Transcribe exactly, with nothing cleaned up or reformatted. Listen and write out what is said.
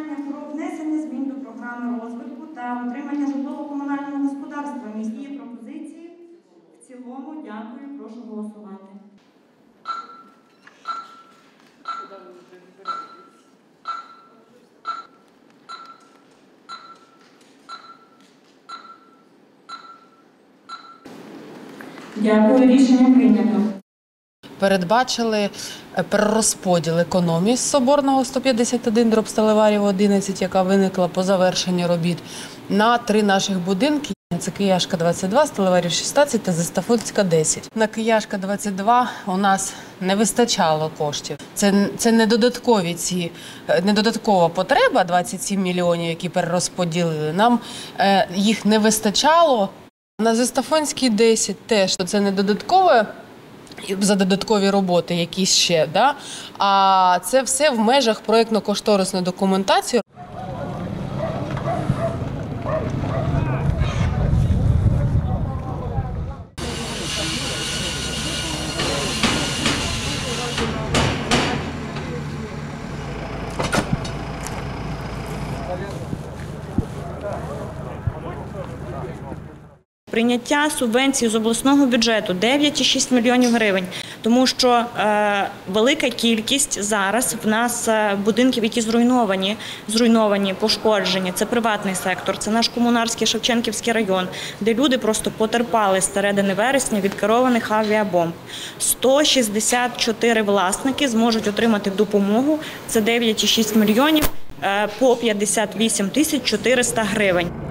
питання про внесення змін до програми розвитку та утримання житлово-комунального господарства. Міські пропозиції в цілому. Дякую. Прошу голосувати. Дякую. Рішення прийнято. Передбачили перерозподіл економії з Соборного сто п'ятдесят один дроб Сталеварів одинадцять, яка виникла по завершенні робіт, на три наших будинки. Це Кияшка двадцять два, Сталеварів шістнадцять та Застафунська десять. На Кияшка двадцять два у нас не вистачало коштів. Це, це не додаткові ці, не додаткова потреба, двадцять сім мільйонів, які перерозподілили. Нам е, їх не вистачало. На Застафунській десять теж, це не додаткове, за додаткові роботи якісь ще, да? А це все в межах проєктно-кошторисної документації. Прийняття субвенції з обласного бюджету дев'ять цілих шість мільйонів гривень, тому що е, велика кількість зараз в нас е, будинків, які зруйновані, зруйновані, пошкоджені. Це приватний сектор, це наш комунарський Шевченківський район, де люди просто потерпали з середини вересня від керованих авіабомб. сто шістдесят чотири власники зможуть отримати допомогу, це дев'ять цілих шість мільйонів е, по п'ятдесят вісім тисяч чотириста гривень.